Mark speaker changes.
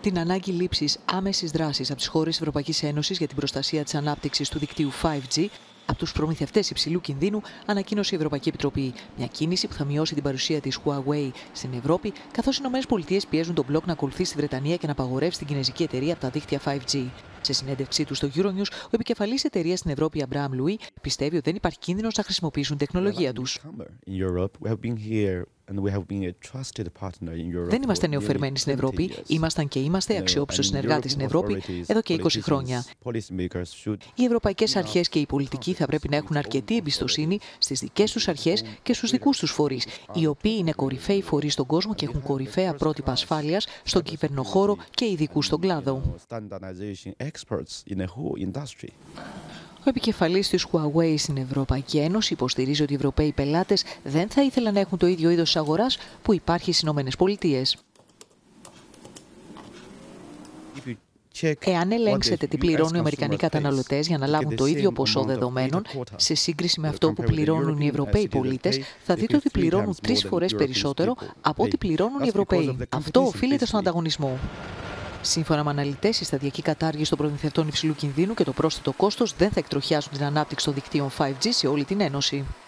Speaker 1: την ανάγκη λήψης άμεσης δράσης από τις χώρες της Ευρωπαϊκής Ένωσης για την προστασία της ανάπτυξης του δικτύου 5G από τους προμηθευτές υψηλού κινδύνου, ανακοίνωσε η Ευρωπαϊκή Επιτροπή. Μια κίνηση που θα μειώσει την παρουσία της Huawei στην Ευρώπη, καθώς οι ΗΠΑ πιέζουν τον μπλοκ να ακολουθεί στη Βρετανία και να απαγορεύσει την κινεζική εταιρεία από τα δίκτυα 5G. Σε συνέντευξή του στο Euronews, ο επικεφαλής εταιρείας στην Ευρώπη, Αμπραάμ Λουί, πιστεύει ότι δεν υπάρχει κίνδυνος να χρησιμοποιήσουν τεχνολογία τους. Δεν είμαστε νεοφερμένοι στην Ευρώπη, ήμασταν και είμαστε αξιόπιστος συνεργάτες στην Ευρώπη εδώ και 20 χρόνια. Οι ευρωπαϊκές αρχές και οι πολιτικοί θα πρέπει να έχουν αρκετή εμπιστοσύνη στις δικές τους αρχές και στους δικούς τους φορείς, οι οποίοι είναι κορυφαίοι φορείς στον κόσμο και έχουν κορυφαία πρότυπα ασφάλειας στον κυβερνοχώρο και ειδικούς στον κλάδο. Ο επικεφαλής της Huawei στην Ευρωπαϊκή Ένωση υποστηρίζει ότι οι Ευρωπαίοι πελάτες δεν θα ήθελαν να έχουν το ίδιο είδος αγοράς που υπάρχει στις ΗΠΑ. Εάν ελέγξετε τι πληρώνουν οι Αμερικανοί καταναλωτές για να λάβουν το ίδιο ποσό δεδομένων, σε σύγκριση με αυτό που πληρώνουν οι Ευρωπαίοι πολίτες, θα δείτε ότι πληρώνουν 3 φορές περισσότερο από ό,τι πληρώνουν οι Ευρωπαίοι. Αυτό οφείλεται στον ανταγωνισμό. Σύμφωνα με αναλυτές, η σταδιακή κατάργηση των προμηθευτών υψηλού κινδύνου και το πρόσθετο κόστος δεν θα εκτροχιάσουν την ανάπτυξη των δικτύων 5G σε όλη την Ένωση.